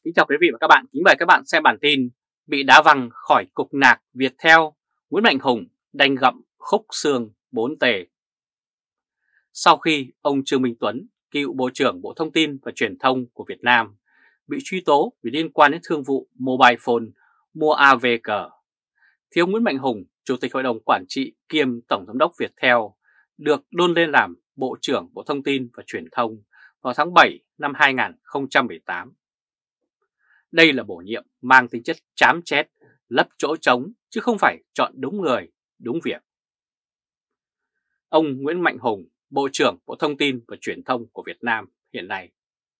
Kính chào quý vị và các bạn, kính mời các bạn xem bản tin bị đá văng khỏi cục nạc Viettel, Nguyễn Mạnh Hùng đành gặm khúc xương 4 tề. Sau khi ông Trương Minh Tuấn, cựu Bộ trưởng Bộ Thông tin và Truyền thông của Việt Nam, bị truy tố vì liên quan đến thương vụ Mobile Phone mua AVG, thì ông Nguyễn Mạnh Hùng, Chủ tịch Hội đồng Quản trị kiêm Tổng giám đốc Viettel, được đôn lên làm Bộ trưởng Bộ Thông tin và Truyền thông vào tháng 7 năm 2018. Đây là bổ nhiệm mang tính chất chám chét, lấp chỗ trống chứ không phải chọn đúng người, đúng việc. Ông Nguyễn Mạnh Hùng, Bộ trưởng Bộ Thông tin và Truyền thông của Việt Nam hiện nay.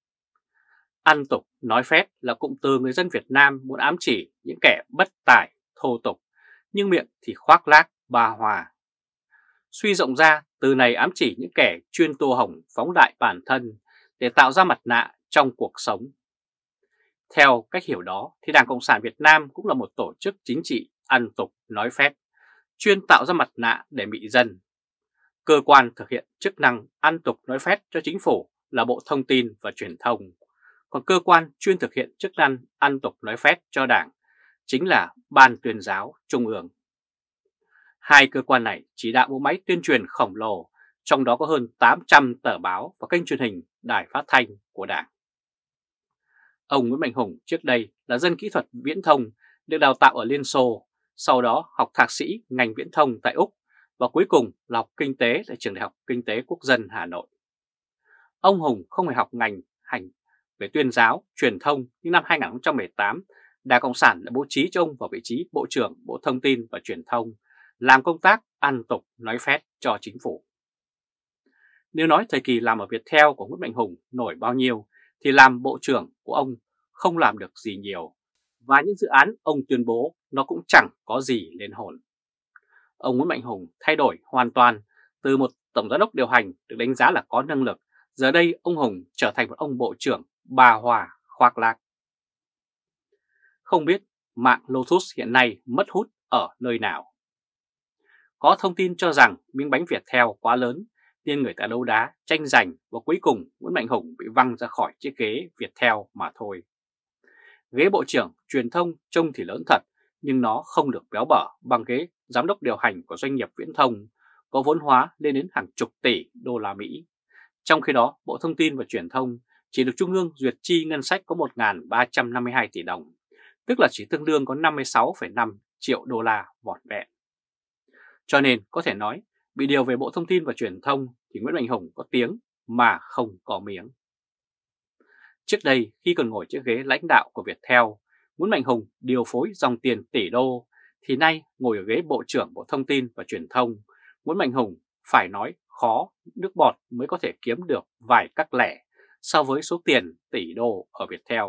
Ăn tục nói phét là cụm từ người dân Việt Nam muốn ám chỉ những kẻ bất tài, thô tục, nhưng miệng thì khoác lác, ba hoa. Suy rộng ra, từ này ám chỉ những kẻ chuyên tô hồng phóng đại bản thân để tạo ra mặt nạ trong cuộc sống. Theo cách hiểu đó thì Đảng Cộng sản Việt Nam cũng là một tổ chức chính trị ăn tục nói phét, chuyên tạo ra mặt nạ để mị dân. Cơ quan thực hiện chức năng ăn tục nói phét cho chính phủ là Bộ Thông tin và Truyền thông, còn cơ quan chuyên thực hiện chức năng ăn tục nói phét cho Đảng chính là Ban Tuyên giáo Trung ương. Hai cơ quan này chỉ đạo bộ máy tuyên truyền khổng lồ, trong đó có hơn 800 tờ báo và kênh truyền hình, đài phát thanh của Đảng. Ông Nguyễn Mạnh Hùng trước đây là dân kỹ thuật viễn thông, được đào tạo ở Liên Xô, sau đó học thạc sĩ ngành viễn thông tại Úc và cuối cùng là học kinh tế tại Trường Đại học Kinh tế Quốc dân Hà Nội. Ông Hùng không phải học ngành hành về tuyên giáo, truyền thông, nhưng năm 2018, Đảng Cộng sản đã bố trí cho ông vào vị trí Bộ trưởng Bộ Thông tin và Truyền thông, làm công tác ăn tục nói phét cho chính phủ. Nếu nói thời kỳ làm ở Viettel của Nguyễn Mạnh Hùng nổi bao nhiêu, thì làm bộ trưởng của ông không làm được gì nhiều, và những dự án ông tuyên bố nó cũng chẳng có gì lên hồn. Ông Nguyễn Mạnh Hùng thay đổi hoàn toàn từ một tổng giám đốc điều hành được đánh giá là có năng lực, giờ đây ông Hùng trở thành một ông bộ trưởng bà hòa khoác lác. Không biết mạng Lotus hiện nay mất hút ở nơi nào. Có thông tin cho rằng miếng bánh Viettel quá lớn nên người ta đấu đá, tranh giành và cuối cùng Nguyễn Mạnh Hùng bị văng ra khỏi chiếc ghế Viettel mà thôi. Ghế Bộ trưởng Truyền thông trông thì lớn thật, nhưng nó không được béo bở bằng ghế giám đốc điều hành của doanh nghiệp viễn thông có vốn hóa lên đến hàng chục tỷ đô la Mỹ. Trong khi đó, Bộ Thông tin và Truyền thông chỉ được Trung ương duyệt chi ngân sách có 1.352 tỷ đồng, tức là chỉ tương đương có 56,5 triệu đô la vỏn vẹn. Cho nên có thể nói, bị điều về Bộ Thông tin và Truyền thông thì Nguyễn Mạnh Hùng có tiếng mà không có miếng. Trước đây khi còn ngồi chiếc ghế lãnh đạo của Viettel, Nguyễn Mạnh Hùng điều phối dòng tiền tỷ đô, thì nay ngồi ở ghế Bộ trưởng Bộ Thông tin và Truyền thông, Nguyễn Mạnh Hùng phải nói khó nước bọt mới có thể kiếm được vài cắc lẻ so với số tiền tỷ đô ở Viettel.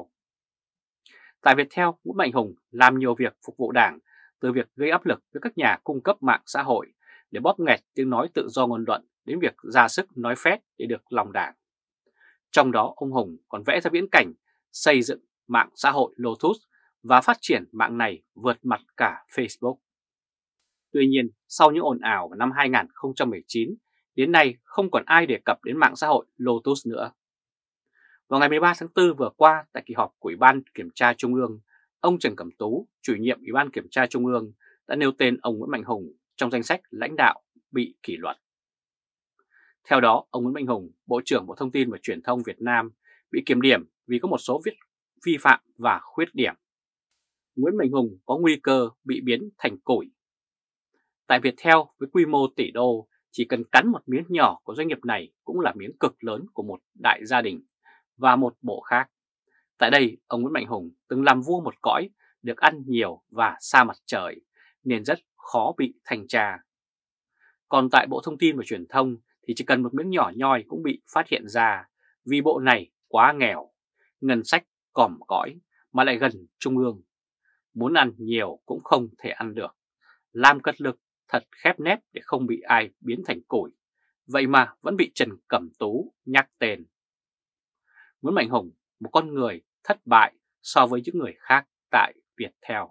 Tại Viettel, Nguyễn Mạnh Hùng làm nhiều việc phục vụ Đảng, từ việc gây áp lực với các nhà cung cấp mạng xã hội để bóp nghẹt tiếng nói tự do ngôn luận đến việc ra sức nói phét để được lòng Đảng. Trong đó ông Hùng còn vẽ ra viễn cảnh xây dựng mạng xã hội Lotus và phát triển mạng này vượt mặt cả Facebook. Tuy nhiên, sau những ồn ào vào năm 2019, đến nay không còn ai đề cập đến mạng xã hội Lotus nữa. Vào ngày 13 tháng 4 vừa qua, tại kỳ họp của Ủy ban Kiểm tra Trung ương, ông Trần Cẩm Tú, chủ nhiệm Ủy ban Kiểm tra Trung ương, đã nêu tên ông Nguyễn Mạnh Hùng trong danh sách lãnh đạo bị kỷ luật. Theo đó, ông Nguyễn Mạnh Hùng, Bộ trưởng Bộ Thông tin và Truyền thông Việt Nam, bị kiểm điểm vì có một số vi phạm và khuyết điểm. Nguyễn Mạnh Hùng có nguy cơ bị biến thành củi. Tại Viettel, với quy mô tỷ đô, chỉ cần cắn một miếng nhỏ của doanh nghiệp này cũng là miếng cực lớn của một đại gia đình và một bộ khác. Tại đây, ông Nguyễn Mạnh Hùng từng làm vua một cõi, được ăn nhiều và xa mặt trời, nên rất khó bị thanh tra. Còn tại Bộ Thông tin và Truyền thông thì chỉ cần một miếng nhỏ nhoi cũng bị phát hiện ra, vì bộ này quá nghèo, ngân sách còm cõi mà lại gần Trung ương. Muốn ăn nhiều cũng không thể ăn được, làm cật lực thật khép nép để không bị ai biến thành củi, vậy mà vẫn bị Trần Cẩm Tú nhắc tên. Nguyễn Mạnh Hùng, một con người thất bại so với những người khác tại Viettel.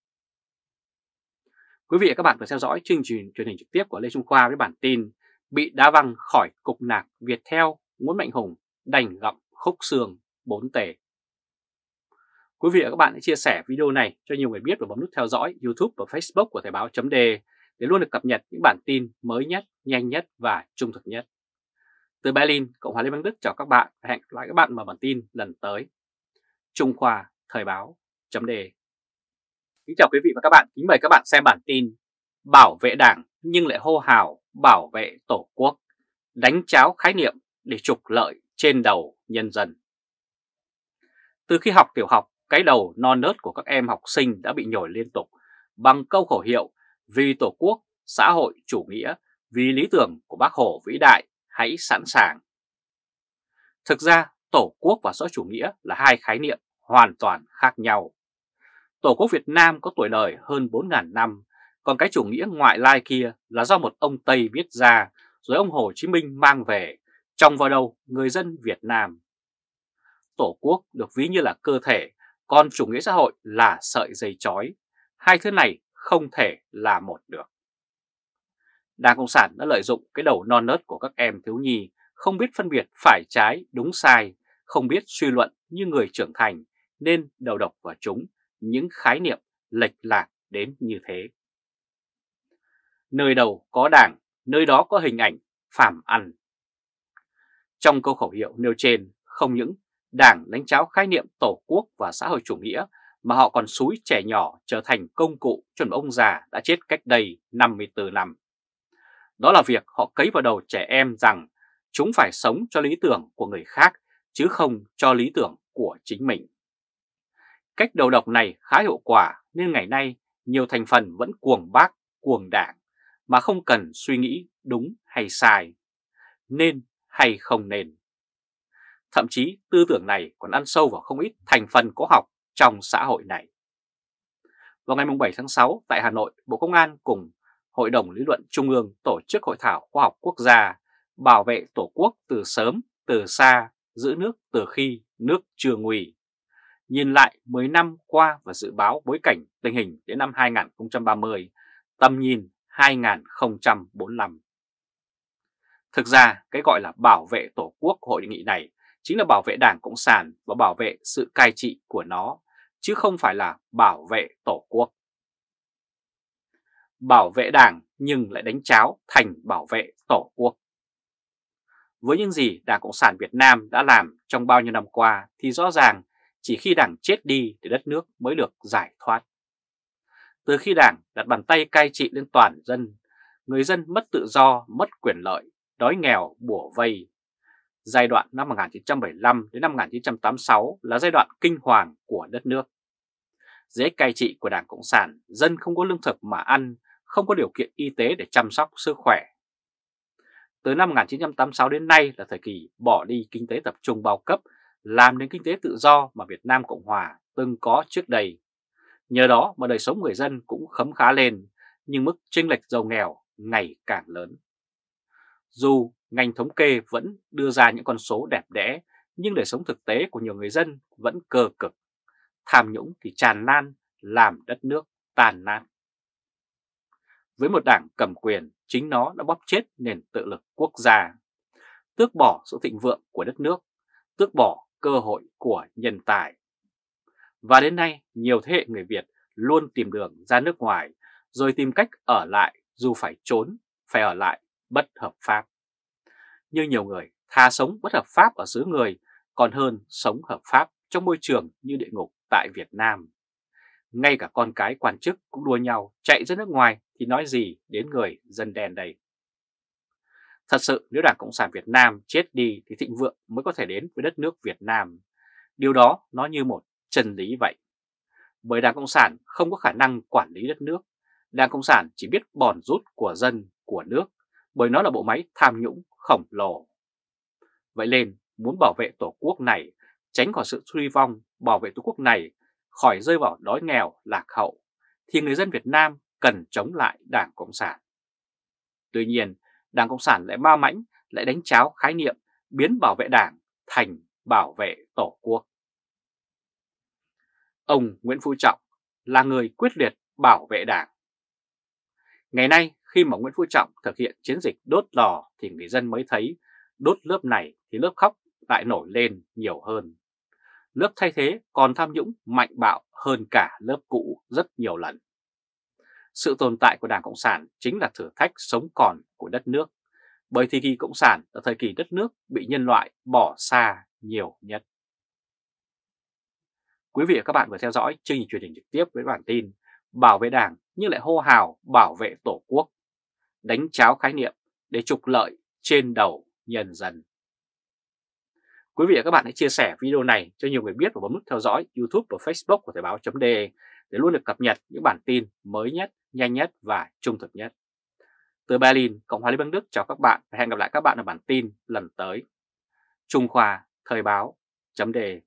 Quý vị và các bạn vừa theo dõi chương trình truyền hình trực tiếp của Lê Trung Khoa với bản tin bị đá văng khỏi cục nạc Viettel, Nguyễn Mạnh Hùng đành gặm khúc xương 4 tề. Quý vị và các bạn hãy chia sẻ video này cho nhiều người biết và bấm nút theo dõi YouTube và Facebook của Thời báo .de để luôn được cập nhật những bản tin mới nhất, nhanh nhất và trung thực nhất. Từ Berlin, Cộng hòa Liên bang Đức chào các bạn và hẹn gặp lại các bạn vào bản tin lần tới. Trung Khoa Thời báo .de. Kính chào quý vị và các bạn, kính mời các bạn xem bản tin Bảo vệ Đảng nhưng lại hô hào bảo vệ Tổ quốc, đánh tráo khái niệm để trục lợi trên đầu nhân dân. Từ khi học tiểu học, cái đầu non nớt của các em học sinh đã bị nhồi liên tục bằng câu khẩu hiệu vì Tổ quốc, xã hội chủ nghĩa, vì lý tưởng của Bác Hồ vĩ đại, hãy sẵn sàng. Thực ra, Tổ quốc và xã hội chủ nghĩa là hai khái niệm hoàn toàn khác nhau. Tổ quốc Việt Nam có tuổi đời hơn 4.000 năm, còn cái chủ nghĩa ngoại lai kia là do một ông Tây viết ra rồi ông Hồ Chí Minh mang về, trồng vào đầu người dân Việt Nam. Tổ quốc được ví như là cơ thể, còn chủ nghĩa xã hội là sợi dây chói. Hai thứ này không thể là một được. Đảng Cộng sản đã lợi dụng cái đầu non nớt của các em thiếu nhi, không biết phân biệt phải trái, đúng sai, không biết suy luận như người trưởng thành, nên đầu độc vào chúng những khái niệm lệch lạc đến như thế. Nơi đầu có Đảng, nơi đó có hình ảnh phàm ăn. Trong câu khẩu hiệu nêu trên, không những Đảng đánh tráo khái niệm Tổ quốc và xã hội chủ nghĩa mà họ còn xúi trẻ nhỏ trở thành công cụ cho một ông già đã chết cách đây 54 năm. Đó là việc họ cấy vào đầu trẻ em rằng chúng phải sống cho lý tưởng của người khác chứ không cho lý tưởng của chính mình. Cách đầu độc này khá hiệu quả nên ngày nay nhiều thành phần vẫn cuồng bác, cuồng Đảng mà không cần suy nghĩ đúng hay sai, nên hay không nên. Thậm chí tư tưởng này còn ăn sâu vào không ít thành phần có học trong xã hội này. Vào ngày 7 tháng 6 tại Hà Nội, Bộ Công an cùng Hội đồng Lý luận Trung ương tổ chức Hội thảo khoa học quốc gia bảo vệ Tổ quốc từ sớm, từ xa, giữ nước từ khi nước chưa nguy. Nhìn lại 10 năm qua và dự báo bối cảnh tình hình đến năm 2030, tầm nhìn 2045. Thực ra, cái gọi là bảo vệ Tổ quốc của hội nghị này chính là bảo vệ Đảng Cộng sản và bảo vệ sự cai trị của nó, chứ không phải là bảo vệ Tổ quốc. Bảo vệ Đảng nhưng lại đánh tráo thành bảo vệ Tổ quốc. Với những gì Đảng Cộng sản Việt Nam đã làm trong bao nhiêu năm qua thì rõ ràng chỉ khi Đảng chết đi thì đất nước mới được giải thoát. Từ khi Đảng đặt bàn tay cai trị lên toàn dân, người dân mất tự do, mất quyền lợi, đói nghèo, bủa vây. Giai đoạn năm 1975 đến năm 1986 là giai đoạn kinh hoàng của đất nước. Dưới cai trị của Đảng Cộng sản, dân không có lương thực mà ăn, không có điều kiện y tế để chăm sóc sức khỏe. Từ năm 1986 đến nay là thời kỳ bỏ đi kinh tế tập trung bao cấp, làm nên kinh tế tự do mà Việt Nam Cộng Hòa từng có trước đây. Nhờ đó mà đời sống người dân cũng khấm khá lên, nhưng mức chênh lệch giàu nghèo ngày càng lớn. Dù ngành thống kê vẫn đưa ra những con số đẹp đẽ, nhưng đời sống thực tế của nhiều người dân vẫn cơ cực. Tham nhũng thì tràn lan, làm đất nước tàn nát. Với một đảng cầm quyền, chính nó đã bóp chết nền tự lực quốc gia, tước bỏ sự thịnh vượng của đất nước, tước bỏ cơ hội của nhân tài. Và đến nay, nhiều thế hệ người Việt luôn tìm đường ra nước ngoài, rồi tìm cách ở lại dù phải trốn, phải ở lại bất hợp pháp. Như nhiều người thà sống bất hợp pháp ở xứ người còn hơn sống hợp pháp trong môi trường như địa ngục tại Việt Nam. Ngay cả con cái quan chức cũng đua nhau chạy ra nước ngoài thì nói gì đến người dân đen đây. Thật sự nếu Đảng Cộng sản Việt Nam chết đi thì thịnh vượng mới có thể đến với đất nước Việt Nam. Điều đó nó như một chân lý vậy. Bởi Đảng Cộng sản không có khả năng quản lý đất nước. Đảng Cộng sản chỉ biết bòn rút của dân, của nước, bởi nó là bộ máy tham nhũng khổng lồ. Vậy nên muốn bảo vệ Tổ quốc này, tránh khỏi sự suy vong, bảo vệ Tổ quốc này khỏi rơi vào đói nghèo, lạc hậu, thì người dân Việt Nam cần chống lại Đảng Cộng sản. Tuy nhiên, Đảng Cộng sản lại ma mãnh, lại đánh tráo khái niệm biến bảo vệ Đảng thành bảo vệ Tổ quốc. Ông Nguyễn Phú Trọng là người quyết liệt bảo vệ Đảng. Ngày nay khi mà Nguyễn Phú Trọng thực hiện chiến dịch đốt lò thì người dân mới thấy đốt lớp này thì lớp khóc lại nổi lên nhiều hơn. lớp thay thế còn tham nhũng mạnh bạo hơn cả lớp cũ rất nhiều lần. Sự tồn tại của Đảng Cộng sản chính là thử thách sống còn của đất nước, bởi thời kỳ Cộng sản là thời kỳ đất nước bị nhân loại bỏ xa nhiều nhất. Quý vị và các bạn vừa theo dõi chương trình truyền hình trực tiếp với bản tin Bảo vệ Đảng nhưng lại hô hào bảo vệ Tổ quốc, đánh tráo khái niệm để trục lợi trên đầu nhân dân. Quý vị và các bạn hãy chia sẻ video này cho nhiều người biết và bấm nút theo dõi YouTube và Facebook của Thời báo.de để luôn được cập nhật những bản tin mới nhất, nhanh nhất và trung thực nhất. Từ Berlin, Cộng hòa Liên bang Đức chào các bạn và hẹn gặp lại các bạn ở bản tin lần tới. Trung Khoa, Thời báo.de